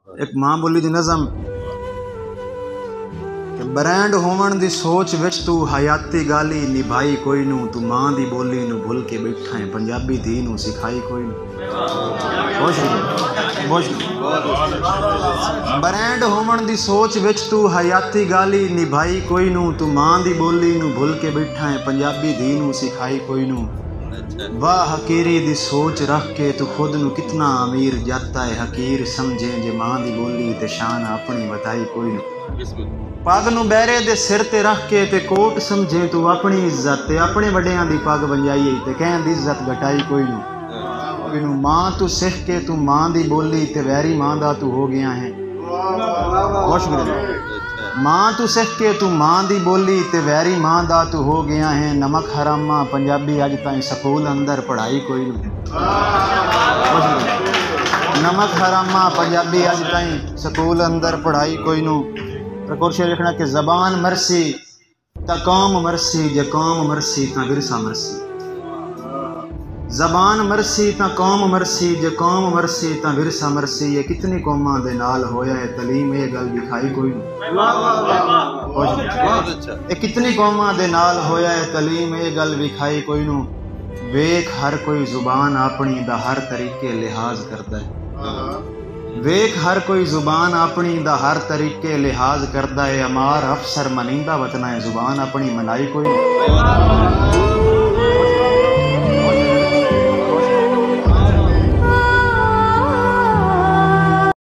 एक मां बोली दी नज़म कि ब्रांड होवन दी सोच विच तू हयाती गाली निभाई कोई नू, तू मां दी बोली नू भुल के बैठा है पंजाबी धी नू सिखाई कोई नू। ब्रांड होवन दी सोच विच तू हयाती गाली निभाई कोई नू, तू मां दी बोली नू भुल के बैठा है पंजाबी धी नू सिखाई कोई नू। वाह हकीरी दी सोच रख के तू खुद नू कितना अमीर जाता है हकीर समझे जे मां दी बोली ते शान अपनी बताई कोई नू। पग नू बैरे दे सिर ते रख के ते कोट समझे तू अपनी इज्जत ते अपने वड्डियां दी पग बंजाई ते कहन दी इज्जत घटाई कोई नू। मां तू सिख के तू मां दी बोली ते वैरी मां दा तू हो गया है। मां तू सिख के तू मां दी बोली ते वैरी मां दा तू हो गया है। नमक हरामा पंजाबी अज ताईं स्कूल अंदर पढ़ाई कोई नू। नमक हरामा पंजाबी अज ताईं स्कूल अंदर पढ़ाई कोई नू। प्रकोर शेर लिखना कि जबान मरसी ता कौम मरसी जे कौम मरसी ता विरसा मरसी। जबान मरसी ता कौम मरसी जे कौम मरसी ता विरसा मरसी। ये कितनी कौमां दे नाल होया है तलीम ये गल दिखाई कोई नू। ये कितनी कौमां दे नाल होया है तलीम ये गल विखाई कोई नू। वेख हर कोई जुबान अपनी दा हर तरीके लिहाज करदा है। वेख हर कोई जुबान अपनी दा हर तरीके लिहाज करदा है। अमार अफसर मनींदा वतना है जुबान अपनी मनाई कोई नू।